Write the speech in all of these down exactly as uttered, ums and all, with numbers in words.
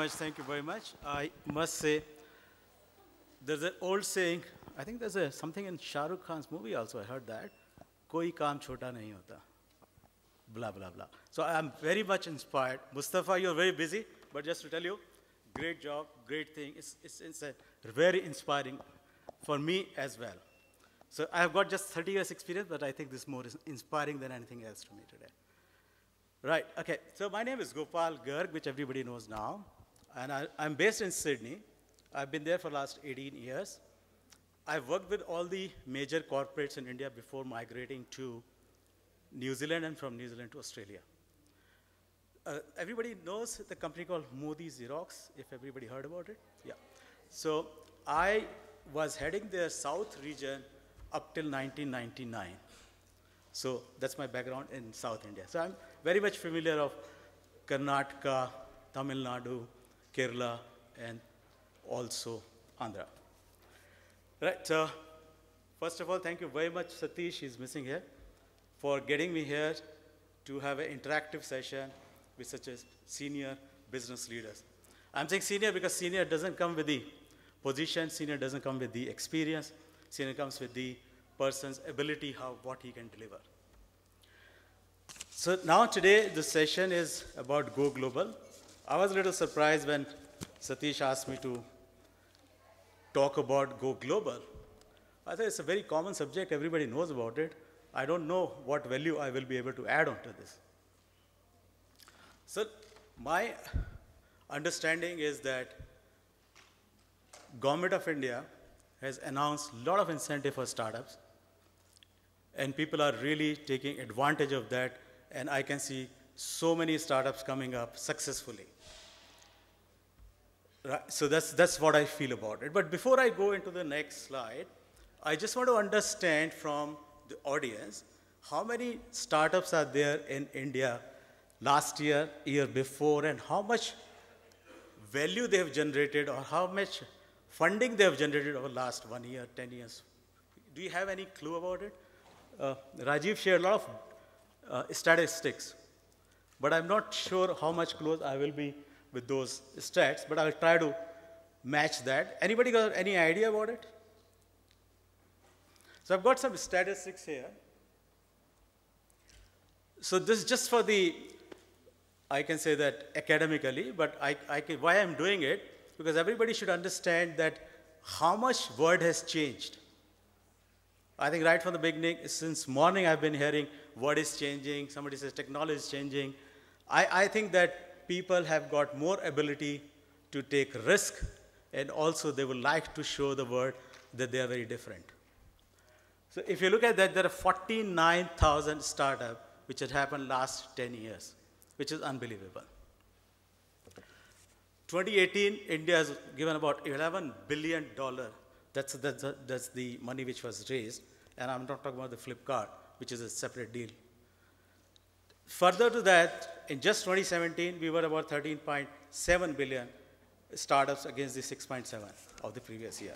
much. Thank you very much. I must say, there's an old saying, I think there's a, something in Shah Rukh Khan's movie also, I heard that. Koi kaam chota nahi hota. Blah, blah, blah. So I'm very much inspired. Mustafa, you're very busy, but just to tell you, great job, great thing. It's, it's, it's a very inspiring for me as well. So I've got just thirty years experience, but I think this is more inspiring than anything else to me today. Right, okay. So my name is Gopal Garg, which everybody knows now. And I, I'm based in Sydney. I've been there for the last eighteen years. I've worked with all the major corporates in India before migrating to New Zealand and from New Zealand to Australia. Uh, everybody knows the company called Modi Xerox, if everybody heard about it? Yeah. So I was heading their South region up till nineteen ninety-nine. So that's my background in South India. So I'm very much familiar of Karnataka, Tamil Nadu, Kerala, and also Andhra. Right, so first of all, thank you very much, Satish, he's missing here, for getting me here to have an interactive session with such a senior business leaders. I'm saying senior because senior doesn't come with the position, senior doesn't come with the experience, senior comes with the person's ability, how, what he can deliver. So now today, the session is about Go Global. I was a little surprised when Satish asked me to talk about Go Global. I thought it's a very common subject, everybody knows about it. I don't know what value I will be able to add on to this. So my understanding is that Government of India has announced a lot of incentive for startups, and people are really taking advantage of that, and I can see so many startups coming up successfully. Right, so that's, that's what I feel about it. But before I go into the next slide, I just want to understand from the audience, how many startups are there in India last year, year before, and how much value they have generated, or how much funding they have generated over the last one year, ten years. Do you have any clue about it? Uh, Rajiv shared a lot of uh, statistics, but I'm not sure how much close I will be with those stats, but I'll try to match that. Anybody got any idea about it? So I've got some statistics here. So this is just for the, I can say that academically, but I, I can, why I'm doing it, because everybody should understand that how much world has changed. I think right from the beginning, since morning I've been hearing what is changing, somebody says technology is changing. I, I think that people have got more ability to take risk, and also they would like to show the world that they are very different. So if you look at that, there are forty-nine thousand startups which had happened last ten years, which is unbelievable. twenty eighteen, India has given about eleven billion dollars. That's, that's, that's the money which was raised. And I'm not talking about the Flipkart, which is a separate deal. Further to that, in just twenty seventeen, we were about thirteen point seven billion startups against the six point seven of the previous year.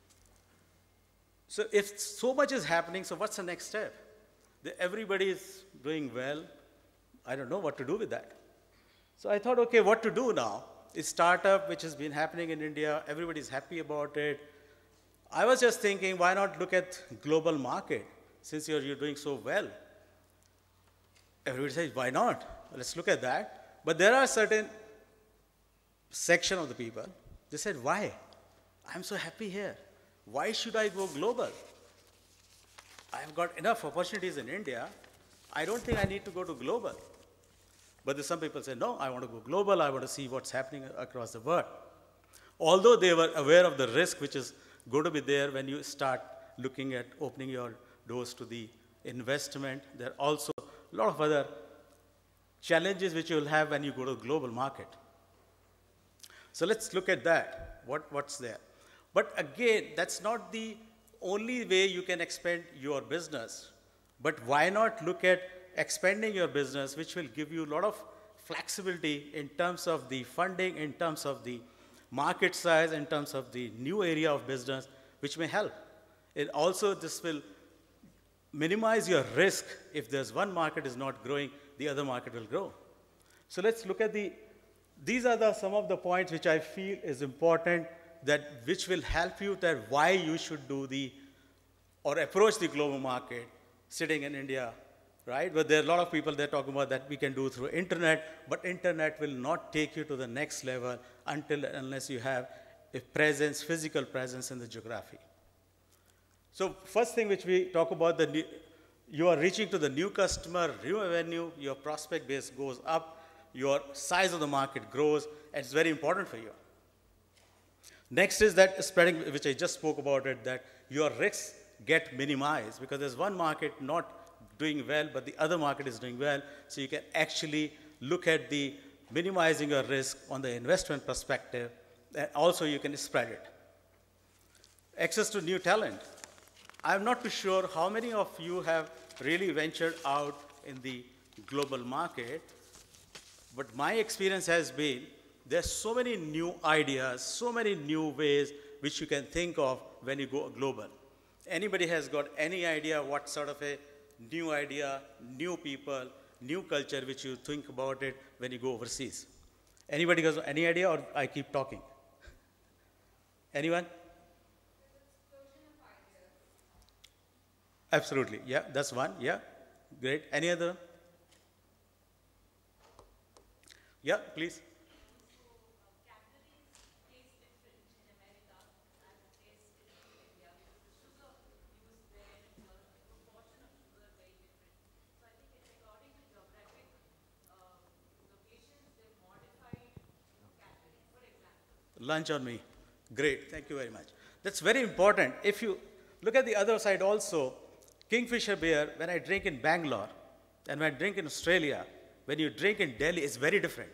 So if so much is happening, so what's the next step? The, everybody is doing well. I don't know what to do with that. So I thought, okay, what to do now? It's startup, which has been happening in India. Everybody's happy about it. I was just thinking, why not look at global market, since you're, you're doing so well? Everybody says, why not? Let's look at that. But there are certain section of the people, they said, why? I'm so happy here. Why should I go global? I've got enough opportunities in India. I don't think I need to go to global. But there's some people say, no, I want to go global. I want to see what's happening across the world. Although they were aware of the risk which is going to be there when you start looking at opening your doors to the investment, there are also a lot of other challenges which you will have when you go to the global market. So let's look at that, what, what's there. But again, that's not the only way you can expand your business. But why not look at expanding your business, which will give you a lot of flexibility in terms of the funding, in terms of the market size, in terms of the new area of business, which may help. And also, this will minimize your risk. If there's one market is not growing, the other market will grow. So let's look at the these are the, some of the points which I feel is important, that which will help you that why you should do the, or approach the global market sitting in India, right? But there are a lot of people that are talking about that we can do through internet, but internet will not take you to the next level until unless you have a presence, physical presence in the geography. So first thing which we talk about, the new, you are reaching to the new customer, new revenue, your prospect base goes up, your size of the market grows, and it's very important for you. Next is that spreading, which I just spoke about it, that your risks get minimized because there's one market not doing well, but the other market is doing well, so you can actually look at the minimizing your risk on the investment perspective, and also you can spread it. Access to new talent. I'm not too sure how many of you have really ventured out in the global market, but my experience has been there's so many new ideas, so many new ways which you can think of when you go global. Anybody has got any idea what sort of a new idea, new people, new culture which you think about it when you go overseas? Anybody has any idea, or I keep talking? Anyone? Absolutely, yeah, that's one, yeah, great. Any other? Yeah, please. Lunch on me. Great, thank you very much. That's very important. If you look at the other side also, Kingfisher beer, when I drink in Bangalore, and when I drink in Australia, when you drink in Delhi, it's very different.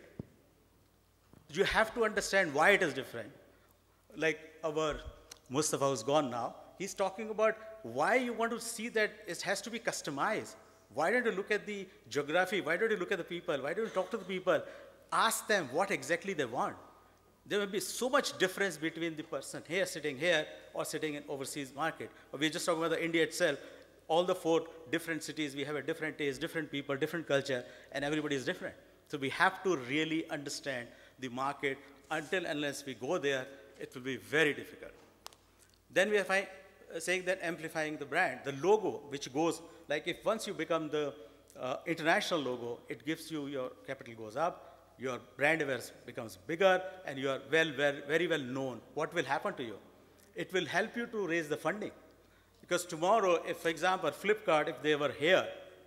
You have to understand why it is different. Like our Mustafa, who's gone now, he's talking about why you want to see that it has to be customized. Why don't you look at the geography? Why don't you look at the people? Why don't you talk to the people? Ask them what exactly they want. There will be so much difference between the person here sitting here or sitting in overseas market. We're just talking about the India itself. All the four different cities, we have a different taste, different people, different culture, and everybody is different. So we have to really understand the market. Until unless we go there, it will be very difficult. Then we are fi uh, saying that amplifying the brand, the logo, which goes, like if once you become the uh, international logo, it gives you, your capital goes up, your brand awareness becomes bigger, and you are well, well, very well known. What will happen to you? It will help you to raise the funding. Because tomorrow, if, for example, Flipkart, if they were here,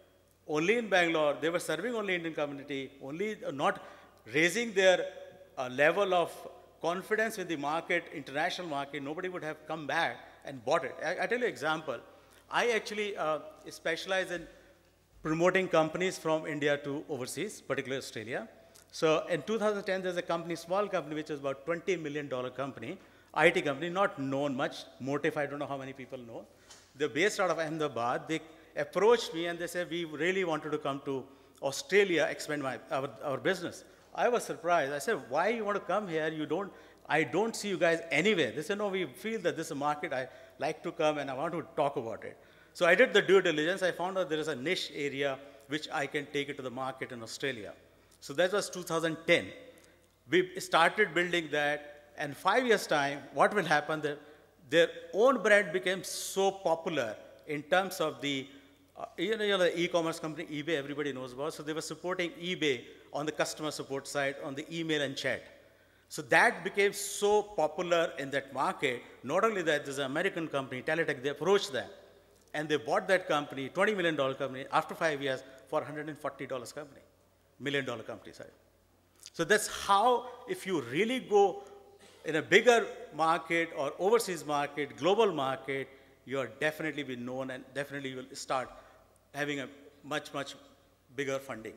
only in Bangalore, they were serving only Indian community, only uh, not raising their uh, level of confidence with the market, international market, nobody would have come back and bought it. I, I tell you an example. I actually uh, specialize in promoting companies from India to overseas, particularly Australia. So in two thousand ten, there's a company, small company, which is about twenty million dollar company, I T company, not known much, Motif, I don't know how many people know. They're based out of Ahmedabad. They approached me and they said, we really wanted to come to Australia, expand my, our, our business. I was surprised. I said, why you want to come here? You don't, I don't see you guys anywhere. They said, no, we feel that this is a market. I like to come and I want to talk about it. So I did the due diligence. I found out there is a niche area which I can take it to the market in Australia. So that was two thousand ten. We started building that, and five years' time, what will happen? Their, their own brand became so popular in terms of the, uh, you know, the e-commerce company, eBay, everybody knows about. So they were supporting eBay on the customer support side, on the email and chat. So that became so popular in that market. Not only that, there's an American company, Teletech, they approached them. And they bought that company, twenty million dollar company, after five years for one hundred forty dollars company. Million dollar company, sorry. So that's how, if you really go in a bigger market or overseas market, global market, you are definitely be known and definitely will start having a much, much bigger funding.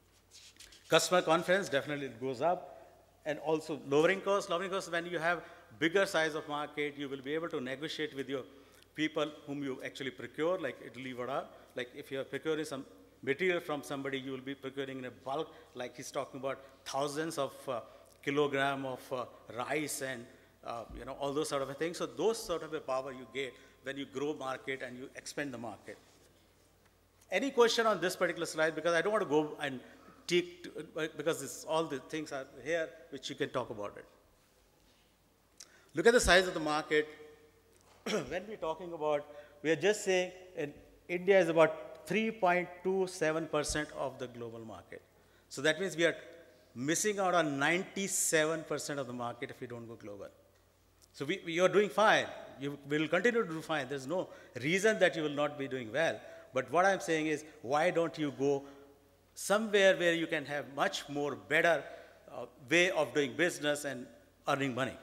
Customer confidence definitely goes up, and also lowering costs. Lowering costs, when you have bigger size of market, you will be able to negotiate with your people whom you actually procure, like idli vada. Like if you're procuring some material from somebody, you will be procuring in a bulk, like he's talking about thousands of uh, kilogram of uh, rice and uh, you know, all those sort of things. So those sort of a power you get when you grow market and you expand the market. Any question on this particular slide? Because I don't want to go and take, to, because it's, all the things are here which you can talk about it. Look at the size of the market. When we're talking about, we are just saying in India is about three point two seven percent of the global market. So that means we are missing out on ninety-seven percent of the market if we don't go global. So we, we are doing fine. You will continue to do fine. There's no reason that you will not be doing well. But what I'm saying is, why don't you go somewhere where you can have much more better uh, way of doing business and earning money?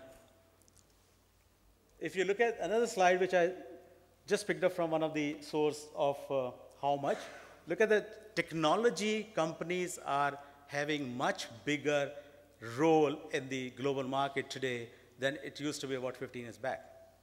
If you look at another slide, which I just picked up from one of the source of uh, how much, look at the technology companies are having much bigger role in the global market today than it used to be about fifteen years back.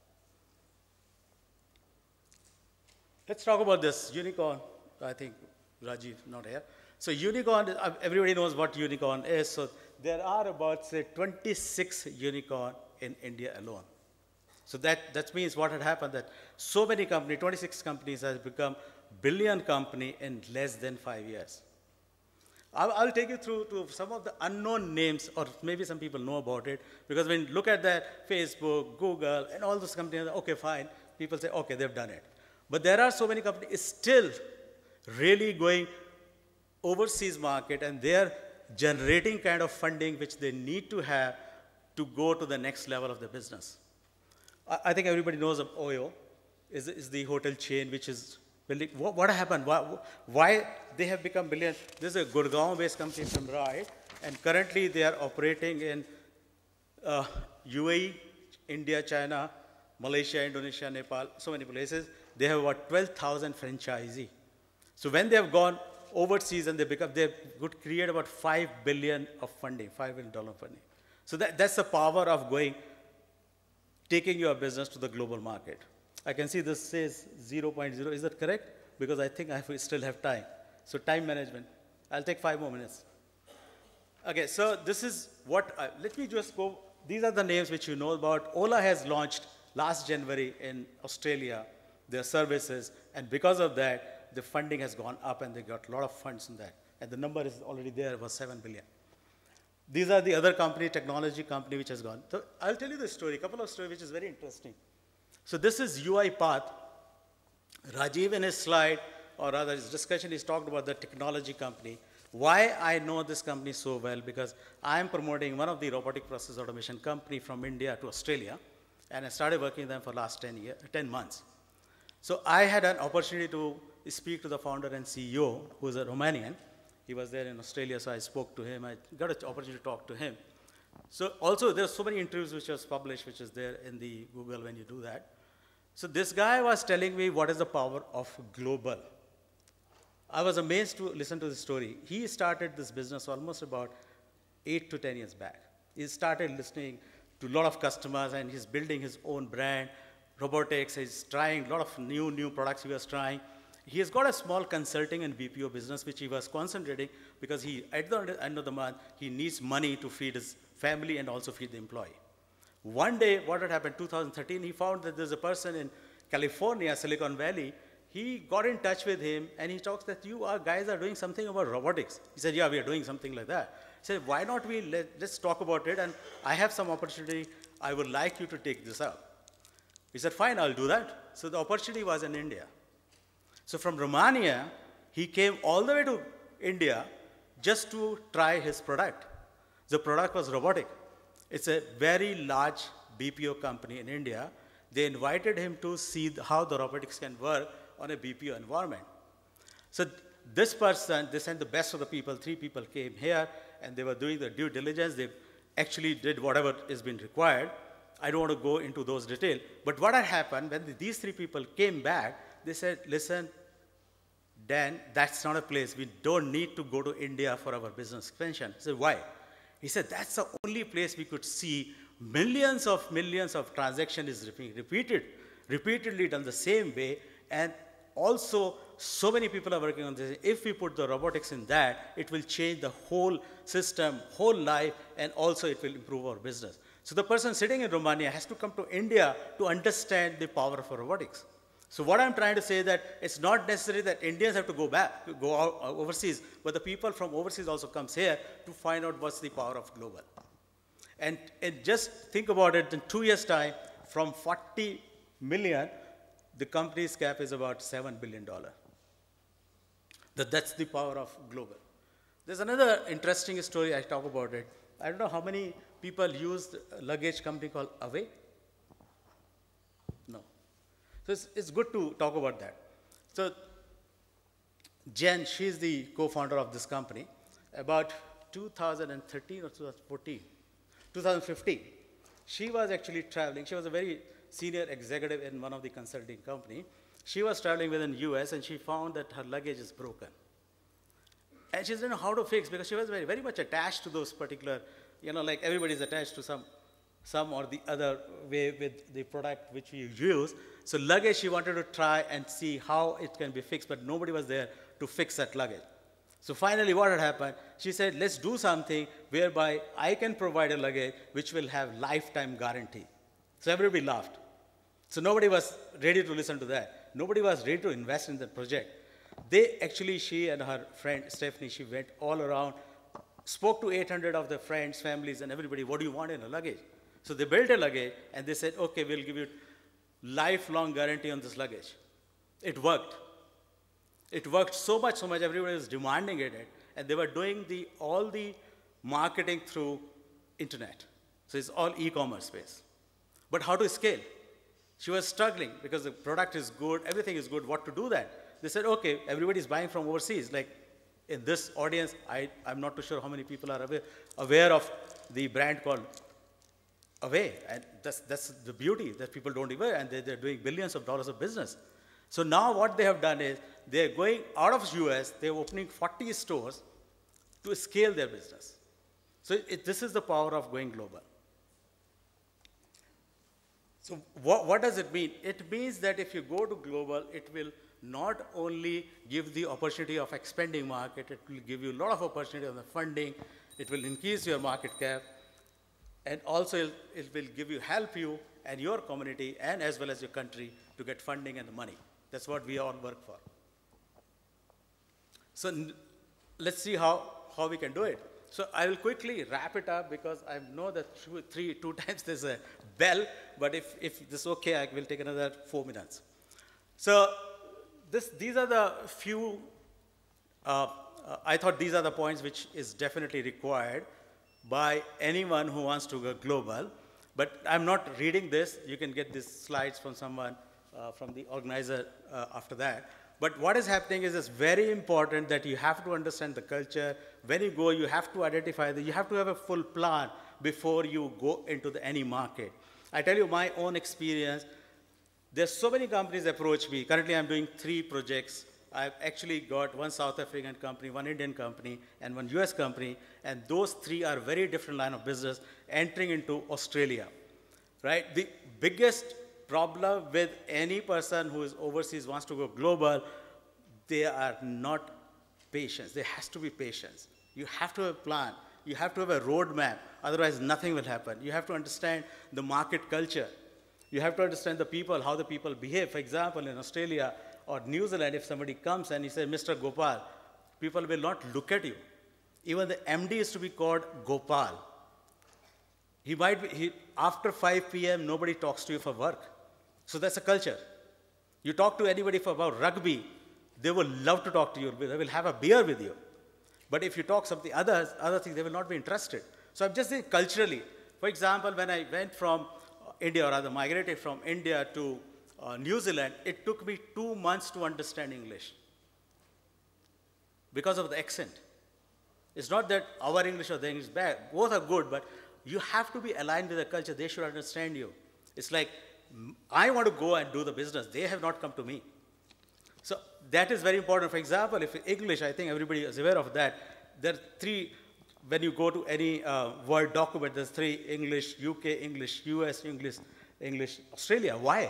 Let's talk about this unicorn. I think Rajiv not here. So unicorn, everybody knows what unicorn is. So there are about, say, twenty-six unicorn in India alone. So that, that means what had happened that so many companies, twenty-six companies has become billion company in less than five years. I'll, I'll take you through to some of the unknown names, or maybe some people know about it, because when you look at that, Facebook, Google, and all those companies, okay, fine, people say, okay, they've done it. But there are so many companies still really going overseas market, and they're generating kind of funding which they need to have to go to the next level of the business. I, I think everybody knows of Oyo, is, is the hotel chain which is building. What, what happened? Why, why they have become billion? This is a Gurgaon-based company from Rai, and currently they are operating in uh, U A E, India, China, Malaysia, Indonesia, Nepal, so many places. They have about twelve thousand franchisees. So when they have gone overseas and they become, they could create about five billion of funding, five billion dollar funding. So that, that's the power of going, taking your business to the global market. I can see this says zero point zero. Is that correct? Because I think I still have time. So time management. I'll take five more minutes. Okay, so this is what, I, let me just go. These are the names which you know about. Ola has launched last January in Australia their services, and because of that, the funding has gone up and they got a lot of funds in that. And the number is already there, it was seven billion. These are the other company, technology company, which has gone. So I'll tell you the story, a couple of stories, which is very interesting. So this is UiPath. Rajiv in his slide, or rather his discussion, he's talked about the technology company. Why I know this company so well, because I am promoting one of the robotic process automation company from India to Australia, and I started working with them for the last ten, year, ten months. So I had an opportunity to speak to the founder and C E O, who is a Romanian. He was there in Australia, so I spoke to him. I got an opportunity to talk to him. So also, there are so many interviews which was published, which is there in the Google when you do that. So this guy was telling me what is the power of global. I was amazed to listen to the story. He started this business almost about eight to ten years back. He started listening to a lot of customers, and he's building his own brand, robotics. He's trying a lot of new, new products he was trying. He has got a small consulting and B P O business, which he was concentrating because he, at the end of the month, he needs money to feed his family and also feed the employee. One day, what had happened, two thousand thirteen, he found that there's a person in California, Silicon Valley. He got in touch with him, and he talks that you are, guys are doing something about robotics. He said, yeah, we are doing something like that. He said, why not we, let, let's talk about it, and I have some opportunity. I would like you to take this up. He said, fine, I'll do that. So the opportunity was in India. So from Romania, he came all the way to India just to try his product. The product was robotic. It's a very large B P O company in India. They invited him to see how the robotics can work on a B P O environment. So this person, they sent the best of the people. Three people came here, and they were doing the due diligence. They actually did whatever has been required. I don't want to go into those details. But what had happened, when these three people came back, they said, listen, Dan, that's not a place. We don't need to go to India for our business expansion. I said, why? He said, that's the only place we could see millions of millions of transactions is repeated, repeatedly done the same way, and also so many people are working on this. If we put the robotics in that, it will change the whole system, whole life, and also it will improve our business. So the person sitting in Romania has to come to India to understand the power of robotics. So what I'm trying to say is that it's not necessary that Indians have to go back, go out, uh, overseas, but the people from overseas also comes here to find out what's the power of global. And, and just think about it, in two years' time, from forty million, the company's cap is about seven billion dollars. That, that's the power of global. There's another interesting story, I talk about it. I don't know how many people use a luggage company called Away? No. So it's, it's good to talk about that. So Jen, she's the co-founder of this company. About two thousand thirteen or two thousand fourteen, two thousand fifteen, she was actually traveling. She was a very senior executive in one of the consulting company. She was traveling within the U S and she found that her luggage is broken. And she didn't know how to fix because she was very, very much attached to those particular, you know, like everybody's attached to some, some or the other way with the product which we use. So luggage, she wanted to try and see how it can be fixed, but nobody was there to fix that luggage. So finally what had happened, she said, let's do something whereby I can provide a luggage which will have lifetime guarantee. So everybody laughed. So nobody was ready to listen to that. Nobody was ready to invest in the project. They actually, she and her friend Stephanie, she went all around, spoke to eight hundred of their friends, families, and everybody, what do you want in a luggage? So they built a luggage, and they said, okay, we'll give you lifelong guarantee on this luggage. It worked. It worked so much, so much, everybody was demanding it, and they were doing the, all the marketing through internet. So it's all e-commerce space. But how to scale? She was struggling because the product is good, everything is good, what to do that? They said, okay, everybody's buying from overseas. Like in this audience, I, I'm not too sure how many people are aware, aware of the brand called Away. And that's, that's the beauty, that people don't even, and they, they're doing billions of dollars of business. So now what they have done is, they're going out of U S, they're opening forty stores to scale their business. So it, this is the power of going global. So what, what does it mean? It means that if you go to global, it will not only give the opportunity of expanding market, it will give you a lot of opportunity on the funding, it will increase your market cap, and also it, it will give you, help you and your community and as well as your country to get funding and the money. That's what we all work for. So let's see how, how we can do it. So I will quickly wrap it up because I know that two, three, two times there's a bell, but if, if this is okay, I will take another four minutes. So this, these are the few, uh, uh, I thought these are the points which is definitely required by anyone who wants to go global. But I'm not reading this. You can get these slides from someone, uh, from the organizer uh, after that. But what is happening is it's very important that you have to understand the culture. When you go, you have to identify that you have to have a full plan before you go into the, any market. I tell you my own experience. There's so many companies approach me. Currently, I'm doing three projects. I've actually got one South African company, one Indian company, and one U S company. And those three are very different line of business entering into Australia, right? The biggest problem with any person who is overseas wants to go global, they are not patient. There has to be patience. You have to have a plan. You have to have a roadmap. Otherwise, nothing will happen. You have to understand the market culture. You have to understand the people, how the people behave. For example, in Australia or New Zealand, if somebody comes and he says, Mister Gopal, people will not look at you. Even the M D is to be called Gopal. He might be, he, after five P M, nobody talks to you for work. So that's a culture. You talk to anybody for about rugby, they will love to talk to you. They will have a beer with you. But if you talk something others, other things, they will not be interested. So I'm just saying culturally. For example, when I went from India, or rather migrated from India to uh, New Zealand, it took me two months to understand English because of the accent. It's not that our English or their English is bad. Both are good, but you have to be aligned with the culture. They should understand you. It's like, I want to go and do the business. They have not come to me. So that is very important. For example, if English, I think everybody is aware of that. There are three, when you go to any uh, Word document, there's three: English, U K English, U S English, English, Australia. Why?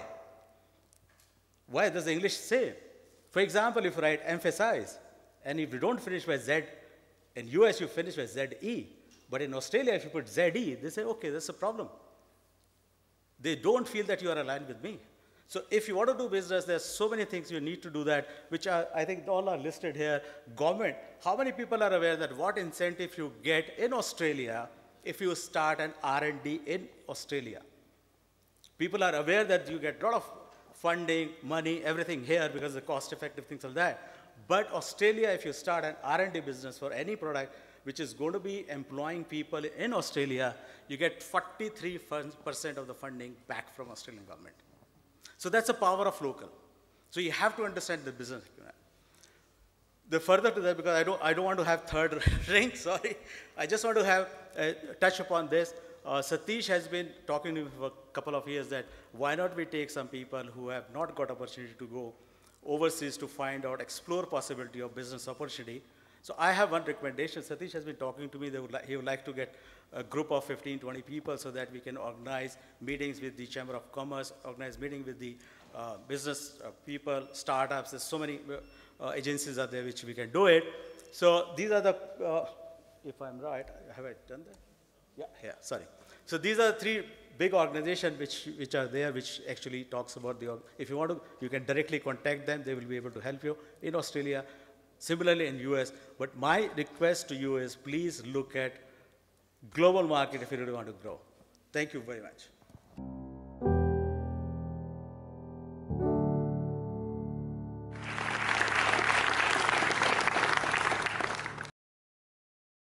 Why does the English say? For example, if you write emphasize, and if you don't finish by Z, in U S you finish by Z E. But in Australia, if you put Z E, they say, okay, that's a problem. They don't feel that you are aligned with me. So if you want to do business, there's so many things you need to do that, which are, I think all are listed here. Government, how many people are aware that what incentive you get in Australia if you start an R and D in Australia? People are aware that you get a lot of funding, money, everything here because the cost-effective things are there. But Australia, if you start an R and D business for any product, which is going to be employing people in Australia, you get forty-three percent of the funding back from Australian government. So that's the power of local. So you have to understand the business. The further to that, because I don't, I don't want to have third ring, sorry. I just want to have uh, touch upon this. Uh, Satish has been talking to me for a couple of years that why not we take some people who have not got opportunity to go overseas to find out, explore possibility of business opportunity. So I have one recommendation. Satish has been talking to me. They would like, he would like to get a group of fifteen, twenty people so that we can organize meetings with the Chamber of Commerce, organize meetings with the uh, business uh, people, startups. There's so many uh, agencies out there which we can do it. So these are the, uh, if I'm right, have I done that? Yeah, yeah, sorry. So these are three big organizations which, which are there, which actually talks about the, if you want to, you can directly contact them. They will be able to help you in Australia. Similarly in U S, but my request to you is please look at global market if you really want to grow. Thank you very much.